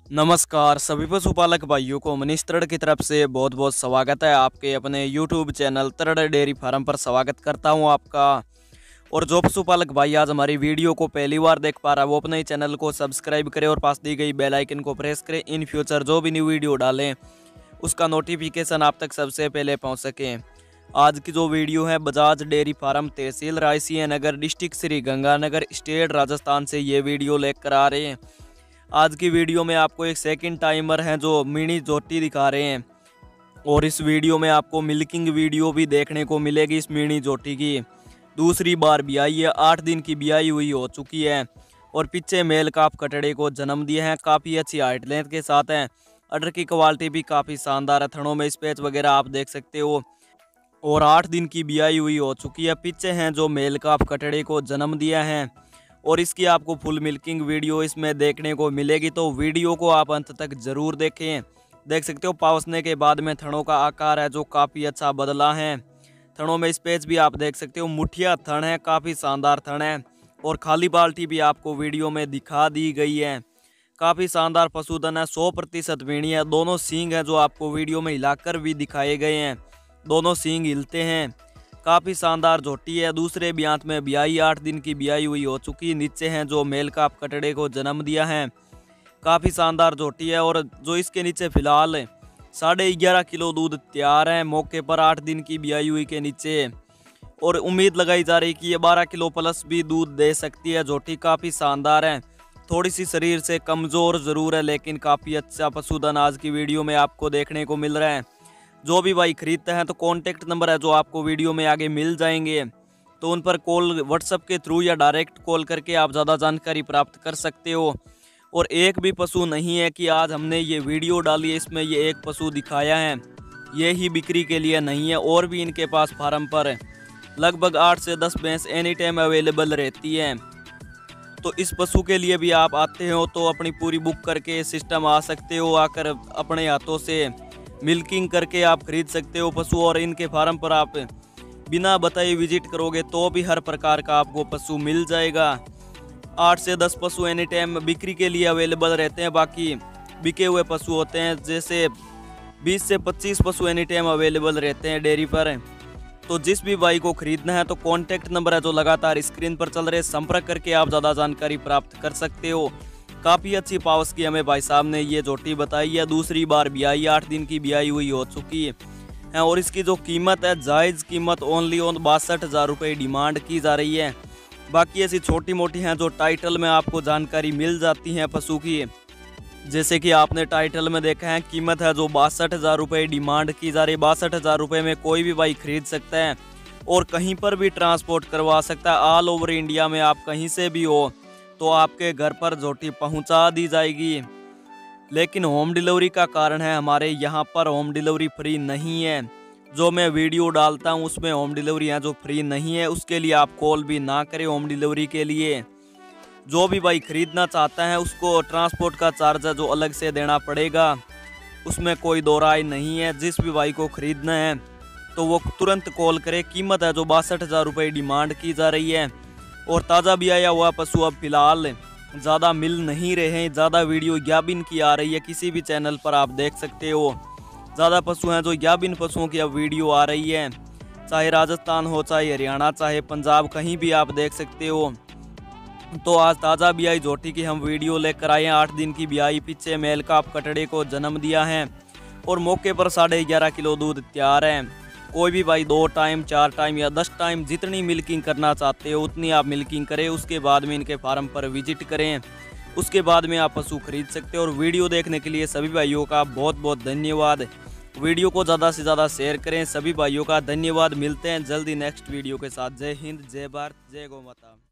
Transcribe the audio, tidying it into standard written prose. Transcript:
नमस्कार सभी पशुपालक भाइयों को मनीष तरड़ की तरफ से बहुत बहुत स्वागत है। आपके अपने YouTube channel Tarad dairy farm पर स्वागत करता हूं आपका। और जो पशुपालक भाई आज हमारी वीडियो को पहली बार देख पा रहा है वो अपने ही चैनल को सब्सक्राइब करें और पास दी गई बेल आइकन को प्रेस करें। इन फ्यूचर जो भी न्यू वीडियो डालें उसका नोटिफिकेशन आप तक सबसे पहले पहुँच सकें। आज की जो वीडियो है Bajaj dairy farm tehsil Raisingh Nagar district Shri Ganganagar state Rajasthan से ये वीडियो लेकर आ रहे हैं। आज की वीडियो में आपको एक सेकंड टाइमर है जो मिनी जोटी दिखा रहे हैं और इस वीडियो में आपको मिल्किंग वीडियो भी देखने को मिलेगी। इस मिनी जोटी की दूसरी बार ब्याई है, 8 दिन की ब्याई हुई हो चुकी है और पीछे मेल काफ कटड़े को जन्म दिए हैं। काफ़ी अच्छी हाइट लेंथ के साथ हैं। अडर की क्वालिटी भी काफ़ी शानदार है। थनों में स्पेच वगैरह आप देख सकते हो और 8 दिन की ब्याई हुई हो चुकी है। पीछे हैं जो मेल काफ कटड़े को जन्म दिया है और इसकी आपको फुल मिल्किंग वीडियो इसमें देखने को मिलेगी, तो वीडियो को आप अंत तक ज़रूर देखें। देख सकते हो पावसने के बाद में थनों का आकार है जो काफ़ी अच्छा बदला है। थनों में स्पेस भी आप देख सकते हो, मुठिया थन है, काफ़ी शानदार थन है और खाली बाल्टी भी आपको वीडियो में दिखा दी गई है। काफ़ी शानदार पशुधन है, 100% वीणी है। दोनों सींग हैं जो आपको वीडियो में हिलाकर भी दिखाए गए हैं, दोनों सींग हिलते हैं। काफ़ी शानदार झोटी है। दूसरे ब्यांत में ब्याई 8 दिन की ब्याई हुई हो चुकी। नीचे हैं जो मेल काफ कटड़े को जन्म दिया है। काफ़ी शानदार झोटी है और जो इसके नीचे फिलहाल 11.5 किलो दूध तैयार है मौके पर 8 दिन की ब्याई हुई के नीचे और उम्मीद लगाई जा रही कि ये 12 किलो प्लस भी दूध दे सकती है। झोटी काफ़ी शानदार है, थोड़ी सी शरीर से कमज़ोर ज़रूर है लेकिन काफ़ी अच्छा पशुधन आज की वीडियो में आपको देखने को मिल रहा है। जो भी भाई खरीदते हैं तो कॉन्टैक्ट नंबर है जो आपको वीडियो में आगे मिल जाएंगे, तो उन पर कॉल व्हाट्सएप के थ्रू या डायरेक्ट कॉल करके आप ज़्यादा जानकारी प्राप्त कर सकते हो। और एक भी पशु नहीं है कि आज हमने ये वीडियो डाली है इसमें ये एक पशु दिखाया है ये ही बिक्री के लिए नहीं है, और भी इनके पास फार्म पर लगभग 8 से 10 भैंस एनी टाइम अवेलेबल रहती हैं। तो इस पशु के लिए भी आप आते हो तो अपनी पूरी बुक करके सिस्टम आ सकते हो, आकर अपने हाथों से मिल्किंग करके आप खरीद सकते हो पशु। और इनके फार्म पर आप बिना बताए विजिट करोगे तो भी हर प्रकार का आपको पशु मिल जाएगा। 8 से 10 पशु एनी टाइम बिक्री के लिए अवेलेबल रहते हैं। बाकी बिके हुए पशु होते हैं जैसे 20 से 25 पशु एनी टाइम अवेलेबल रहते हैं डेयरी पर। तो जिस भी भाई को खरीदना है तो कॉन्टैक्ट नंबर है जो लगातार स्क्रीन पर चल रहे, संपर्क करके आप ज़्यादा जानकारी प्राप्त कर सकते हो। काफ़ी अच्छी पावस की हमें भाई साहब ने ये जोटी बताई है। दूसरी बार ब्याई 8 दिन की ब्याई हुई हो चुकी है और इसकी जो कीमत है जायज़ कीमत ओनली 62,000 रुपये डिमांड की जा रही है। बाकी ऐसी छोटी मोटी हैं जो टाइटल में आपको जानकारी मिल जाती हैं पशु की, जैसे कि आपने टाइटल में देखा है कीमत है जो 62,000 रुपये डिमांड की जा रही है। 62,000 रुपये में कोई भी भाई खरीद सकता है और कहीं पर भी ट्रांसपोर्ट करवा सकता है। ऑल ओवर इंडिया में आप कहीं से भी हो तो आपके घर पर झोटी पहुंचा दी जाएगी। लेकिन होम डिलीवरी का कारण है हमारे यहाँ पर होम डिलीवरी फ्री नहीं है। जो मैं वीडियो डालता हूँ उसमें होम डिलीवरी है जो फ्री नहीं है, उसके लिए आप कॉल भी ना करें होम डिलीवरी के लिए। जो भी भाई खरीदना चाहता है उसको ट्रांसपोर्ट का चार्ज है जो अलग से देना पड़ेगा, उसमें कोई दो राय नहीं है। जिस भी भाई को खरीदना है तो वो तुरंत कॉल करे। कीमत है जो 62,000 रुपये डिमांड की जा रही है और ताज़ा भी आया हुआ पशु अब फिलहाल ज़्यादा मिल नहीं रहे हैं। ज़्यादा वीडियो ज्ञाबिन की आ रही है, किसी भी चैनल पर आप देख सकते हो। ज़्यादा पशु हैं जो ज्ञाबिन पशुओं की अब वीडियो आ रही है, चाहे राजस्थान हो, चाहे हरियाणा, चाहे पंजाब, कहीं भी आप देख सकते हो। तो आज ताज़ा ब्याई झोटी की हम वीडियो लेकर आए हैं। 8 दिन की ब्याई, पीछे मेल काफ कटड़े को जन्म दिया है और मौके पर 11.5 किलो दूध तैयार है। कोई भी भाई 2 टाइम 4 टाइम या 10 टाइम जितनी मिल्किंग करना चाहते हो उतनी आप मिल्किंग करें, उसके बाद में इनके फार्म पर विजिट करें, उसके बाद में आप पशु खरीद सकते हो। और वीडियो देखने के लिए सभी भाइयों का बहुत बहुत धन्यवाद। वीडियो को ज़्यादा से ज़्यादा शेयर करें। सभी भाइयों का धन्यवाद। मिलते हैं जल्दी नेक्स्ट वीडियो के साथ। जय हिंद, जय भारत, जय गौ माता।